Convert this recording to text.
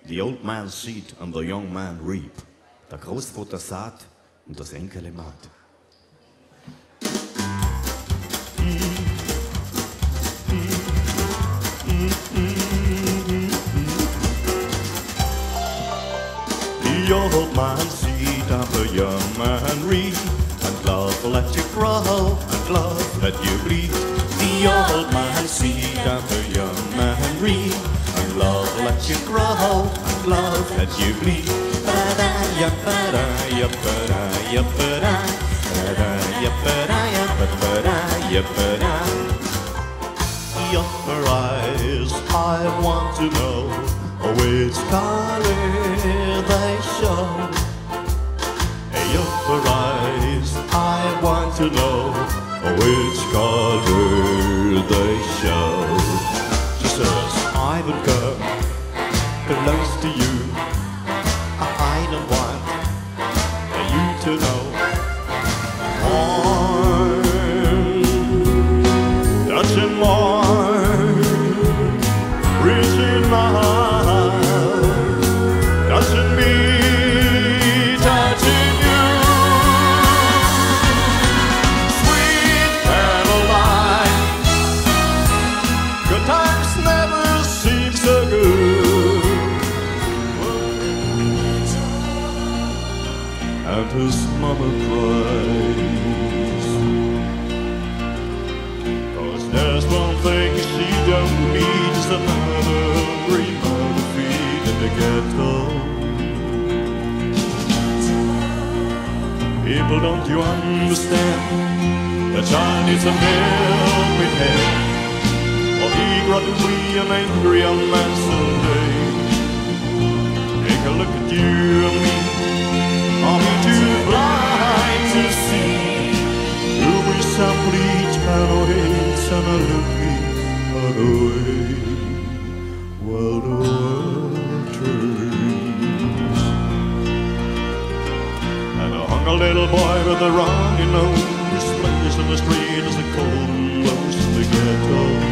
The old man seed and the young man reap. Der Großvater saat und das Enkele maht. The old man seed and the young man reap. And love let you grow, and love let you bleed. The old man seed and the young man reap. And love let you grow, and love let you bleed. Ba-da, ya-ba-da, ya-ba-da, ya-ba-da. Ba-da, ya-ba-da, ya-ba-da, ya-ba-da. Your eyes, I want to know which color they show. Your eyes, I want to know which color they show. She says, I would go close to you. I don't want you to know. Warm, touching warm, reaching my heart, touching me, touching you. Sweet Caroline, good times never seem so good. And his mama cries, 'cause there's one thing she don't need, is another hungry mother feed in the ghetto. People, don't you understand? The child needs a helping hand, or he grow to be an angry young man someday. Take a look at you and me. Are we too blind to see? Do we simply turn our heads and are looking away? Well, the world turns, and a hungry little boy with a runny nose plays in the street as the cold blows in the ghetto.